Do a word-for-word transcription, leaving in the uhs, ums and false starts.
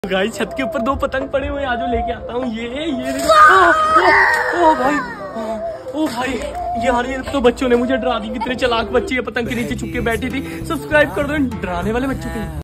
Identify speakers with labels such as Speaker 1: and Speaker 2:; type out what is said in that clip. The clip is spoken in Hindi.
Speaker 1: गाइस छत के ऊपर दो पतंग पड़े हुए, आज लेके आता हूँ। ये ये ओ, ओ, ओ भाई ओ भाई यार, ये तो बच्चों ने मुझे डरा दी। कितने चालाक बच्चे ये पतंग के नीचे छुप के बैठी थी। सब्सक्राइब कर दो डराने वाले बच्चों के।